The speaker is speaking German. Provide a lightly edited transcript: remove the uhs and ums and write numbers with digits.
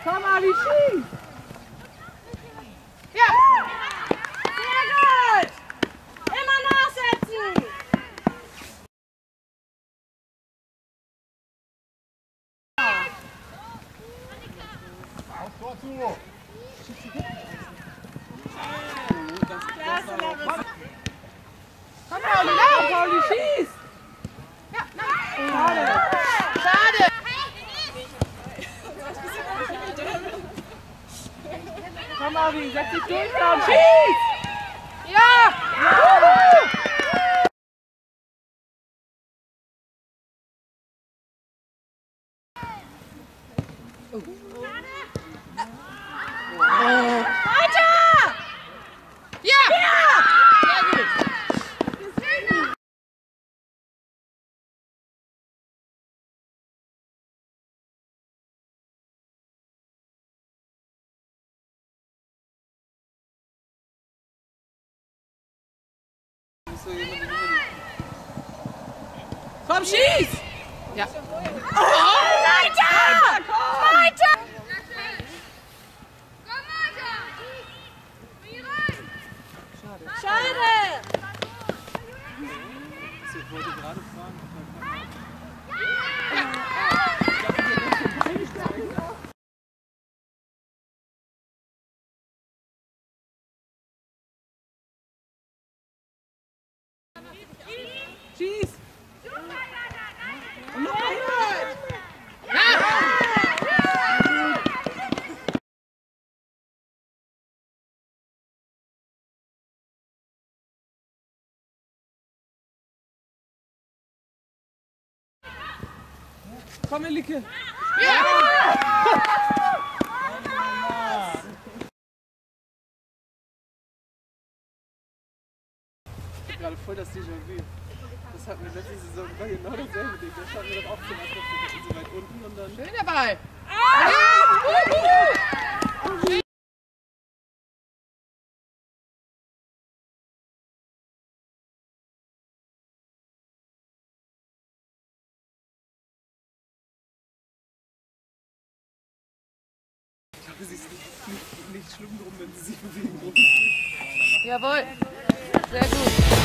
Komm, Ali, schieß! Ja! Sehr gut! Immer nachsetzen! Auf Tor zu! Klasse, Larissa! Komm, Pauli, lauf! Pauli, schieß! Ja, nein! Schade! Schade! Komm, Ali, setz dich durch da und schieß! Ja! Weiter! Ja! Sehr gut! Komm, schieß! Ja. Weiter! Weiter! Schade! Ich wollte gerade fragen. Schieß! Und noch mal! Komm, Elike! Ja! Ich hab gerade voll das Déjà-vu. Das hatten wir letzte Saison war genau dasselbe Ding. Da standen wir doch auch zum Abschluss so weit unten und dann. Schön dabei! Ich glaube, sie ist nicht schlimm drum, wenn sie sich bewegen muss. Jawohl! Sehr gut!